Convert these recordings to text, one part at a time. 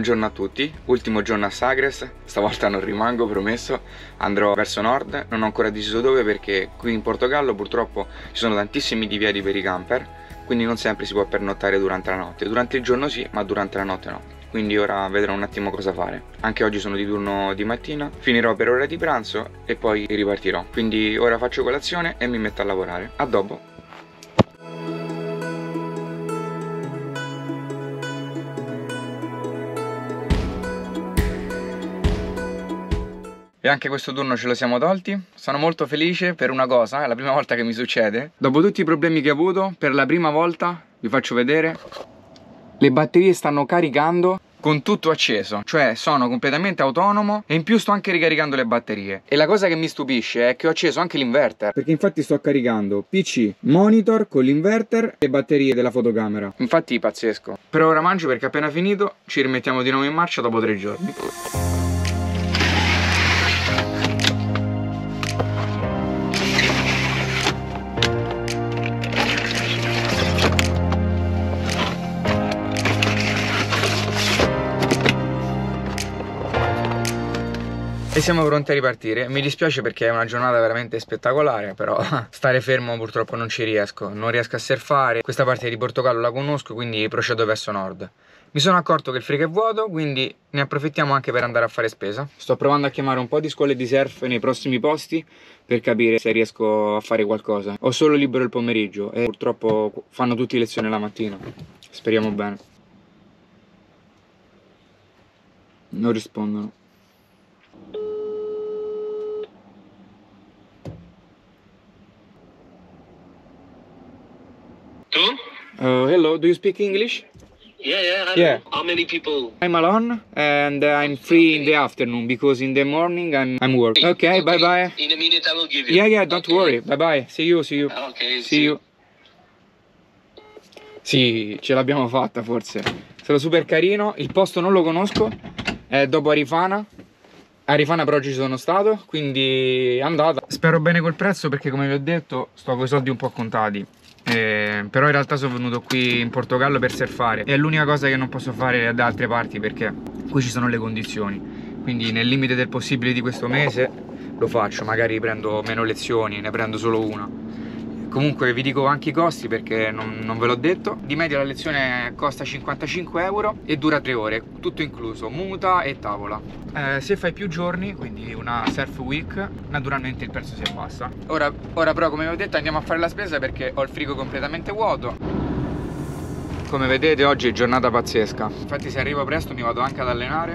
Buongiorno a tutti, ultimo giorno a Sagres, stavolta non rimango, promesso, andrò verso nord, non ho ancora deciso dove perché qui in Portogallo purtroppo ci sono tantissimi divieti per i camper, quindi non sempre si può pernottare durante la notte, durante il giorno sì, ma durante la notte no. Quindi ora vedrò un attimo cosa fare. Anche oggi sono di turno di mattina, finirò per ora di pranzo e poi ripartirò. Quindi ora faccio colazione e mi metto a lavorare. A dopo. E anche questo turno ce lo siamo tolti. Sono molto felice per una cosa, è la prima volta che mi succede. Dopo tutti i problemi che ho avuto, per la prima volta, vi faccio vedere, le batterie stanno caricando con tutto acceso, cioè sono completamente autonomo e in più sto anche ricaricando le batterie. E la cosa che mi stupisce è che ho acceso anche l'inverter, perché infatti sto caricando PC, monitor con l'inverter e batterie della fotocamera. Infatti pazzesco. Per ora mangio perché appena finito ci rimettiamo di nuovo in marcia dopo 3 giorni. E siamo pronti a ripartire. Mi dispiace perché è una giornata veramente spettacolare, però stare fermo purtroppo non ci riesco, non riesco a surfare. Questa parte di Portogallo la conosco, quindi procedo verso nord. Mi sono accorto che il frigo è vuoto, quindi ne approfittiamo anche per andare a fare spesa. Sto provando a chiamare un po' di scuole di surf nei prossimi posti per capire se riesco a fare qualcosa. Ho solo libero il pomeriggio e purtroppo fanno tutti lezione la mattina. Speriamo bene. Non rispondono. Hello, do you speak English? Yeah. How many people? I'm alone and I'm free in the afternoon because in the morning I'm working. Okay, bye bye. In a minute I will give you. Yeah, don't worry. Bye bye. See you. Okay, See you. Sì, ce l'abbiamo fatta forse. È stato super carino. Il posto non lo conosco. È dopo Arifana. Arifana per oggi ci sono stato, quindi è andata. Spero bene col prezzo perché come vi ho detto sto con i soldi un po' contati. Però in realtà sono venuto qui in Portogallo per surfare. È l'unica cosa che non posso fare da altre parti perché qui ci sono le condizioni. Quindi nel limite del possibile di questo mese lo faccio. Magari prendo meno lezioni, ne prendo solo una. Comunque vi dico anche i costi perché non ve l'ho detto. Di media la lezione costa 55 euro e dura 3 ore, tutto incluso, muta e tavola. Se fai più giorni, quindi una surf week, naturalmente il prezzo si abbassa. Ora però come vi ho detto andiamo a fare la spesa perché ho il frigo completamente vuoto. Come vedete oggi è giornata pazzesca. Infatti se arrivo presto mi vado anche ad allenare.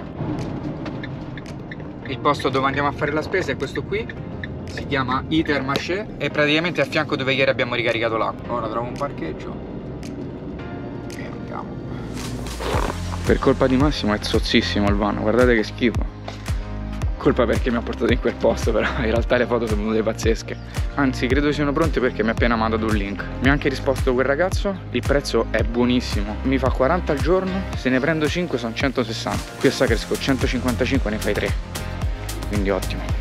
Il posto dove andiamo a fare la spesa è questo qui. Si chiama Intermarché e praticamente a fianco dove ieri abbiamo ricaricato l'acqua. Ora trovo un parcheggio e andiamo. Per colpa di Massimo è zozzissimo il van, guardate che schifo. Colpa perché mi ha portato in quel posto, però in realtà le foto sono venute pazzesche. Anzi credo siano pronte perché mi ha appena mandato un link. Mi ha anche risposto quel ragazzo, il prezzo è buonissimo. Mi fa 40 al giorno, se ne prendo 5 sono 160. Qui a Sagres con 155 ne fai 3. Quindi ottimo.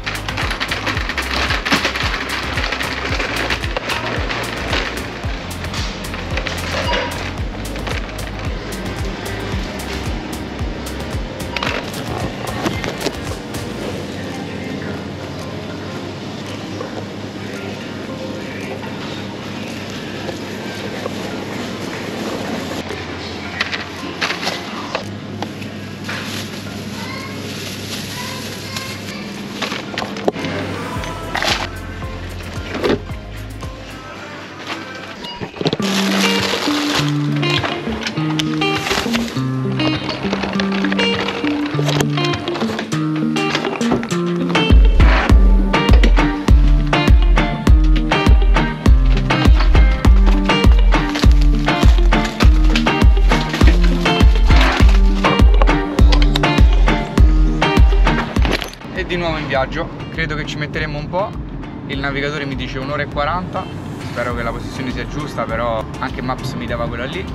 Di nuovo in viaggio, credo che ci metteremo un po'. Il navigatore mi dice 1 ora e 40. Spero che la posizione sia giusta, però anche Maps mi dava quella lì.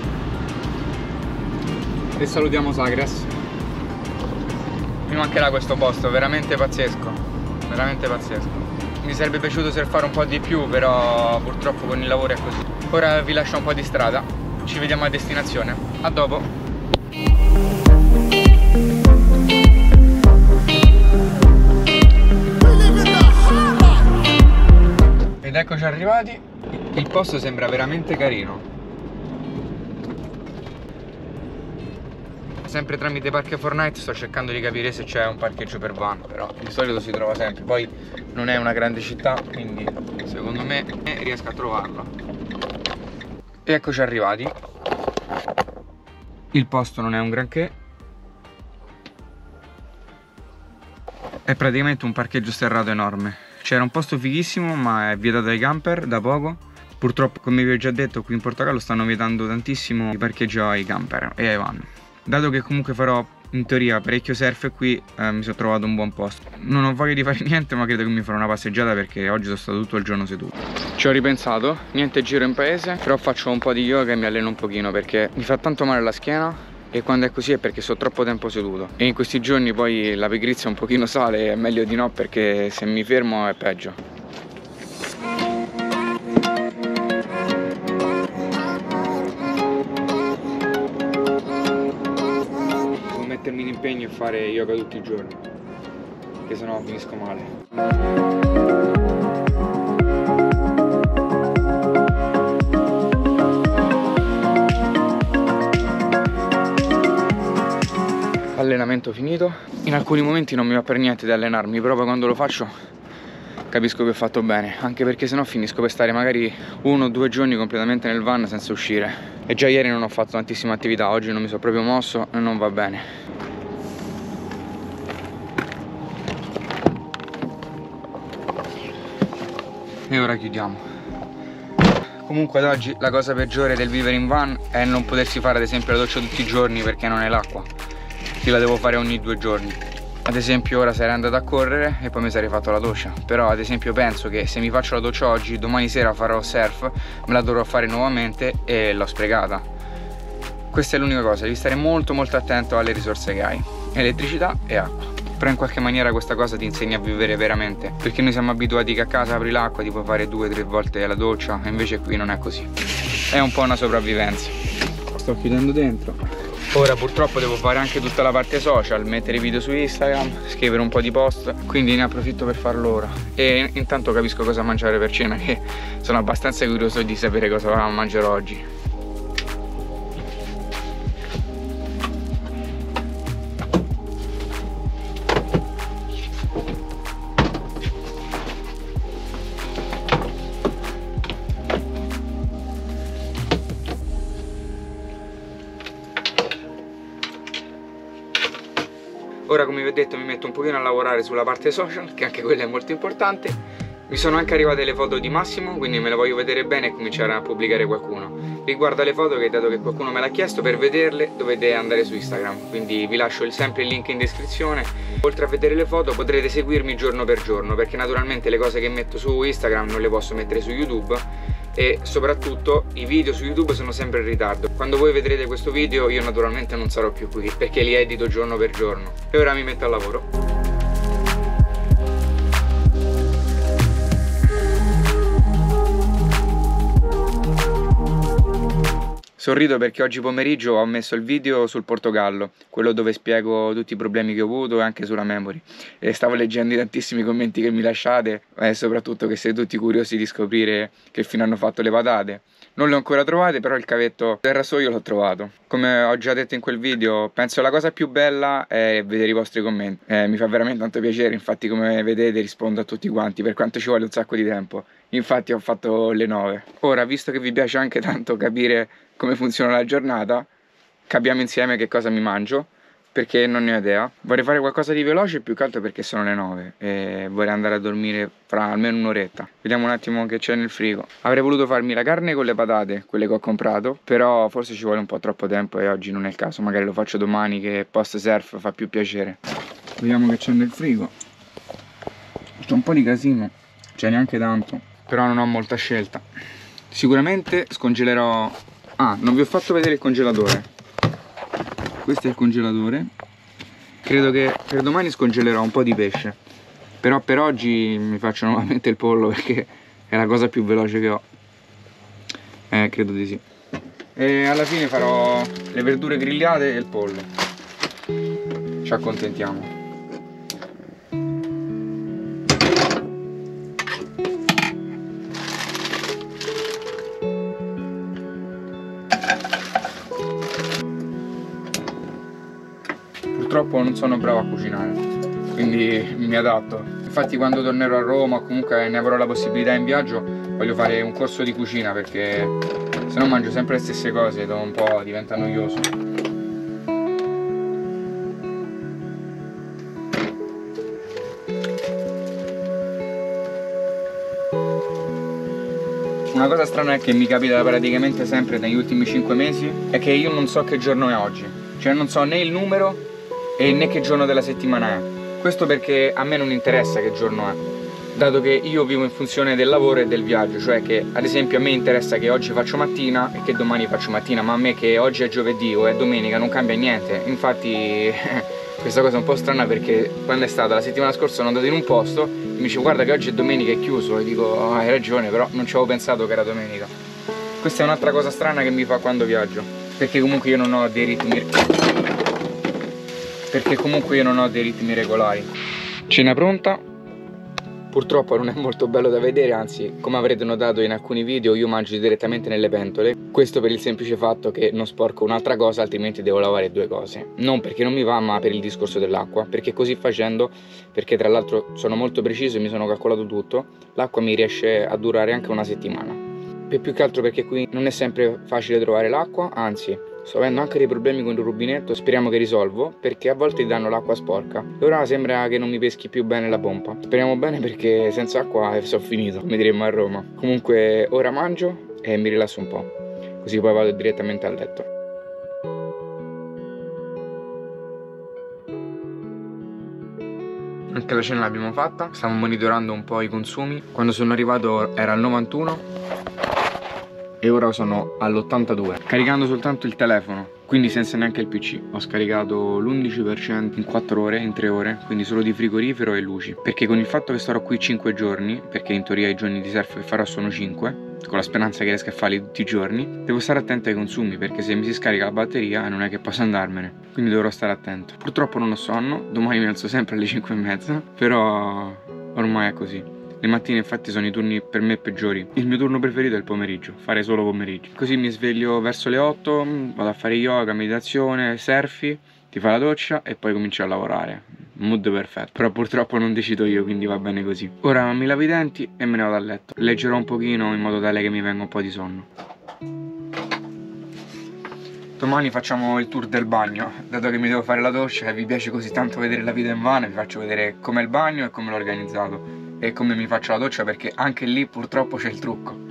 E salutiamo Sagres. Mi mancherà questo posto, veramente pazzesco. Veramente pazzesco. Mi sarebbe piaciuto surfare un po' di più, però purtroppo con il lavoro è così. Ora vi lascio un po' di strada. Ci vediamo a destinazione. A dopo. Ed eccoci arrivati. Il posto sembra veramente carino. Sempre tramite Parchi Fortnite sto cercando di capire se c'è un parcheggio per van, però di solito si trova sempre. Poi non è una grande città, quindi secondo me riesco a trovarlo. E eccoci arrivati. Il posto non è un granché. È praticamente un parcheggio sterrato enorme. C'era un posto fighissimo, ma è vietato ai camper da poco. Purtroppo, come vi ho già detto, qui in Portogallo stanno vietando tantissimo i parcheggi ai camper e ai van. Dato che comunque farò in teoria parecchio surf qui, mi sono trovato un buon posto. Non ho voglia di fare niente, ma credo che mi farò una passeggiata perché oggi sono stato tutto il giorno seduto. Ci ho ripensato, niente giro in paese, però faccio un po' di yoga e mi alleno un pochino perché mi fa tanto male la schiena e quando è così è perché sto troppo tempo seduto. E in questi giorni poi la pigrizia un pochino sale e è meglio di no perché se mi fermo è peggio. Mettermi d'impegno e fare yoga tutti i giorni, che sennò finisco male. Allenamento finito. In alcuni momenti non mi va per niente di allenarmi, però quando lo faccio capisco che ho fatto bene, anche perché sennò finisco per stare magari 1 o 2 giorni completamente nel van senza uscire. E già ieri non ho fatto tantissima attività, oggi non mi sono proprio mosso e non va bene. E ora chiudiamo. Comunque ad oggi la cosa peggiore del vivere in van è non potersi fare ad esempio la doccia tutti i giorni perché non è l'acqua. Io la devo fare ogni 2 giorni. Ad esempio ora sarei andato a correre e poi mi sarei fatto la doccia. Però ad esempio penso che se mi faccio la doccia oggi, domani sera farò surf, me la dovrò fare nuovamente e l'ho sprecata. Questa è l'unica cosa, devi stare molto attento alle risorse che hai. Elettricità e acqua. Però in qualche maniera questa cosa ti insegna a vivere veramente, perché noi siamo abituati che a casa apri l'acqua, ti puoi fare 2 o 3 volte la doccia e invece qui non è così. È un po' una sopravvivenza. Sto chiudendo dentro. Ora purtroppo devo fare anche tutta la parte social, mettere video su Instagram, scrivere un po' di post, quindi ne approfitto per farlo ora. E intanto capisco cosa mangiare per cena, che sono abbastanza curioso di sapere cosa mangerò oggi. Ora, come vi ho detto, mi metto un pochino a lavorare sulla parte social, che anche quella è molto importante. Mi sono anche arrivate le foto di Massimo, quindi me le voglio vedere bene e cominciare a pubblicare qualcuno. Riguardo alle foto, che dato che qualcuno me l'ha chiesto, per vederle dovete andare su Instagram, quindi vi lascio sempre il link in descrizione. Oltre a vedere le foto potrete seguirmi giorno per giorno, perché naturalmente le cose che metto su Instagram non le posso mettere su YouTube. E soprattutto i video su YouTube sono sempre in ritardo. Quando voi vedrete questo video io naturalmente non sarò più qui perché li edito giorno per giorno. E ora mi metto al lavoro. Sorrido perché oggi pomeriggio ho messo il video sul Portogallo, quello dove spiego tutti i problemi che ho avuto e anche sulla memory. E stavo leggendo i tantissimi commenti che mi lasciate e soprattutto che siete tutti curiosi di scoprire che fine hanno fatto le patate. Non le ho ancora trovate, però il cavetto del rasoio l'ho trovato. Come ho già detto in quel video, penso la cosa più bella è vedere i vostri commenti. Mi fa veramente tanto piacere, infatti come vedete rispondo a tutti quanti, per quanto ci vuole un sacco di tempo. Infatti ho fatto le 9. Ora, visto che vi piace anche tanto capire come funziona la giornata, capiamo insieme che cosa mi mangio, perché non ne ho idea. Vorrei fare qualcosa di veloce più che altro perché sono le 9 e vorrei andare a dormire fra almeno un'oretta. Vediamo un attimo che c'è nel frigo. Avrei voluto farmi la carne con le patate, quelle che ho comprato, però forse ci vuole un po' troppo tempo e oggi non è il caso. Magari lo faccio domani che post surf fa più piacere. Vediamo che c'è nel frigo. C'è un po' di casino, c'è neanche tanto, però non ho molta scelta. Sicuramente scongelerò... Ah, non vi ho fatto vedere il congelatore. Questo è il congelatore. Credo che per domani scongelerò un po' di pesce. Però per oggi mi faccio nuovamente il pollo perché è la cosa più veloce che ho. Credo di sì. E alla fine farò le verdure grigliate e il pollo. Ci accontentiamo. purtroppo non sono bravo a cucinare, quindi mi adatto. Infatti quando tornerò a Roma o comunque ne avrò la possibilità in viaggio, voglio fare un corso di cucina, perché se no mangio sempre le stesse cose e dopo un po' diventa noioso. Una cosa strana che mi capita praticamente sempre negli ultimi 5 mesi è che io non so che giorno è oggi. Cioè non so né il numero e né che giorno della settimana è. Questo perché a me non interessa che giorno è, dato che io vivo in funzione del lavoro e del viaggio. Cioè che ad esempio a me interessa che oggi faccio mattina e che domani faccio mattina, ma a me che oggi è giovedì o è domenica non cambia niente. Infatti questa cosa è un po' strana, perché quando è stata la settimana scorsa sono andato in un posto e mi dice guarda che oggi è domenica, è chiuso, e dico oh, hai ragione, però non ci avevo pensato che era domenica. Questa è un'altra cosa strana che mi fa quando viaggio, perché comunque io non ho dei ritmi regolari. Cena pronta. Purtroppo non è molto bello da vedere, anzi, come avrete notato in alcuni video, io mangio direttamente nelle pentole. Questo per il semplice fatto che non sporco un'altra cosa, altrimenti devo lavare due cose. Non perché non mi va, ma per il discorso dell'acqua, perché così facendo, perché tra l'altro sono molto preciso e mi sono calcolato tutto, l'acqua mi riesce a durare anche una settimana. Per più che altro perché qui non è sempre facile trovare l'acqua, anzi sto avendo anche dei problemi con il rubinetto, speriamo che risolvo, perché a volte ti danno l'acqua sporca. Ora sembra che non mi peschi più bene la pompa. Speriamo bene, perché senza acqua sono finito, come diremmo a Roma. Comunque ora mangio e mi rilasso un po', così poi vado direttamente a letto. Anche la cena l'abbiamo fatta, stiamo monitorando un po' i consumi. Quando sono arrivato era al 91 e ora sono all'82, caricando soltanto il telefono, quindi senza neanche il PC. Ho scaricato l'11% in 4 ore, in 3 ore, quindi solo di frigorifero e luci, perché con il fatto che starò qui 5 giorni, perché in teoria i giorni di surf che farò sono 5, con la speranza che riesca a farli tutti i giorni, devo stare attento ai consumi, perché se mi si scarica la batteria non è che posso andarmene, quindi dovrò stare attento. Purtroppo non ho sonno, domani mi alzo sempre alle 5:30, però ormai è così. Le mattine infatti sono i turni per me peggiori. Il mio turno preferito è il pomeriggio, fare solo pomeriggio. Così mi sveglio verso le 8, vado a fare yoga, meditazione, surfi, ti fai la doccia e poi cominci a lavorare. Mood perfetto. Però purtroppo non decido io, quindi va bene così. Ora mi lavo i denti e me ne vado a letto. Leggerò un pochino in modo tale che mi venga un po' di sonno. Domani facciamo il tour del bagno, dato che mi devo fare la doccia e vi piace così tanto vedere la vita in vano, vi faccio vedere com'è il bagno e come l'ho organizzato e come mi faccio la doccia, perché anche lì purtroppo c'è il trucco.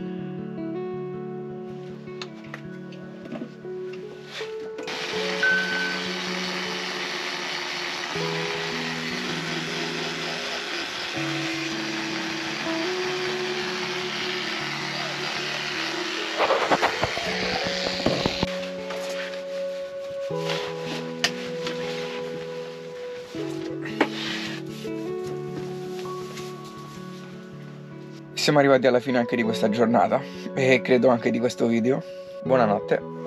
Siamo arrivati alla fine anche di questa giornata e credo anche di questo video. Buonanotte.